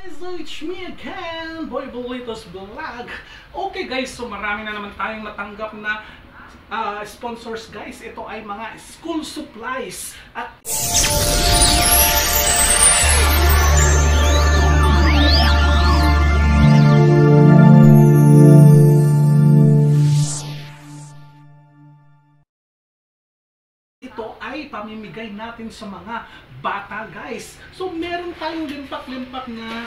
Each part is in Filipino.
So it's me again, Boy Bolitos Vlog. Okay guys, so marami na naman tayong natanggap na sponsors guys. Ito ay mga school supplies at ito ay pamimigay natin sa mga bata guys. So meron tayong limpak-limpak na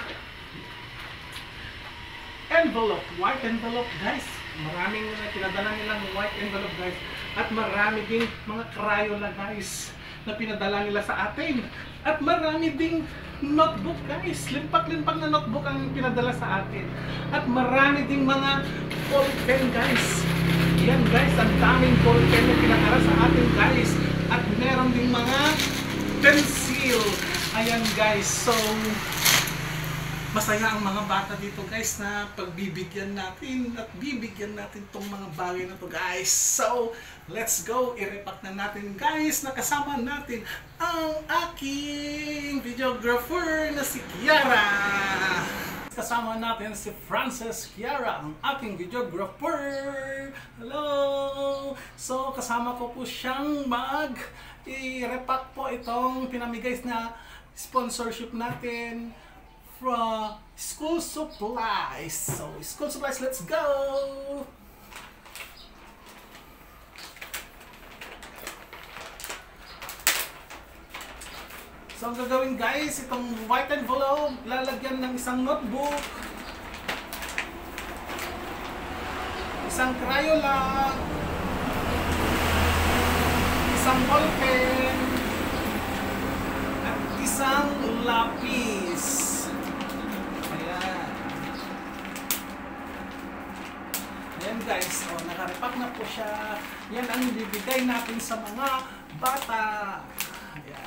envelope, white envelope guys. Maraming pinadala nilang white envelope guys. At marami ding mga Crayola guys na pinadala nila sa atin. At marami ding notebook guys. Limpak-limpak na notebook ang pinadala sa atin. At marami ding mga ball pen guys. Yan guys, ang daming ball pen na pinadala sa atin guys. At meron ding mga pencil. Ayan guys, so masaya ang mga bata dito guys na pagbibigyan natin at bibigyan natin tong mga bagay na to guys. So let's go, i-repack na natin guys. Nakasama natin ang aking videographer na si Kiara. Kasama natin si Frances Kiara, ang aking videographer. Hello! So kasama ko po siyang i-repack po itong pinamigay na sponsorship natin from school supplies. So, school supplies, let's go! So, ang gagawin guys, itong white envelope, lalagyan ng isang notebook, isang Crayola, isang ballpen, at isang lapis. Ayan guys, so nakarepack na po siya. Yan ang ibibigay natin sa mga bata. Ayan.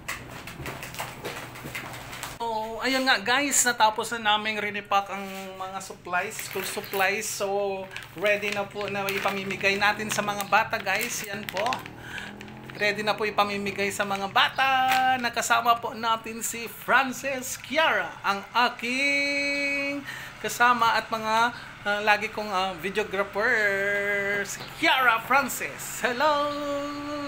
Ayun nga guys, natapos na naming rinipack ang mga mga supplies, school supplies. So, ready na po na ipamimigay natin sa mga bata, guys. Yan po. Ready na po ipamimigay sa mga bata. Nakasama po natin si Frances Kiara, ang aking kasama at mga lagi kong videographer, si Kiara Frances. Hello!